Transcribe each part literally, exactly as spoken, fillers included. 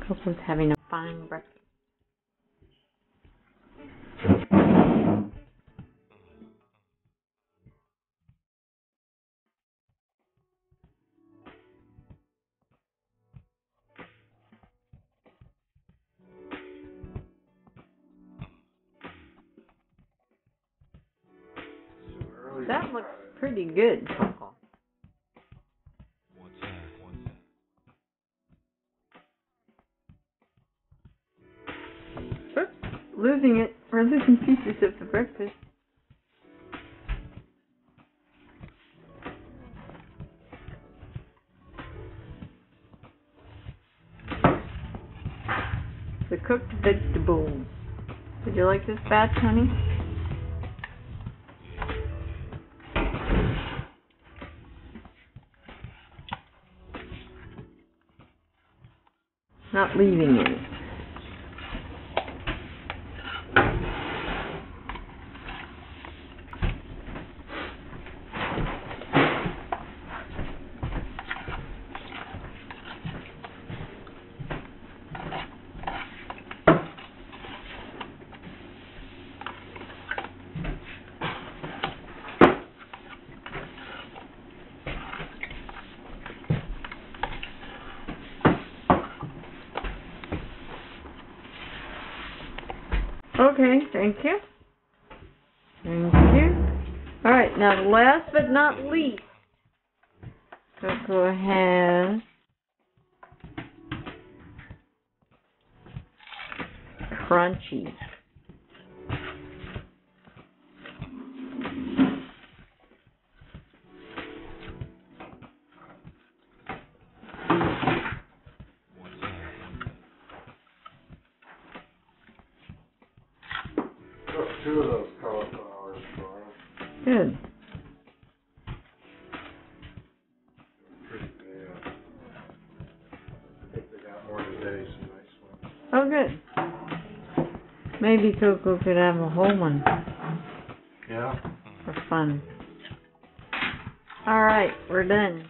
Coco's having a fine breakfast. That looks pretty good, Coco. Oops, losing it. We're losing pieces of the breakfast. The cooked vegetables. Did you like this batch, honey? Not leaving any. Okay, thank you. Thank you. Alright, now last but not least, Coco has Crunchies. Two of those cauliflowers for us. Good. Pretty bad. I think they got more today, some nice ones. Oh, good. Maybe Coco could have a whole one. Yeah. For fun. Alright, we're done.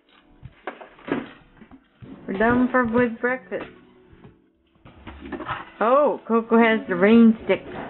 We're done for with breakfast. Oh, Coco has the rain stick.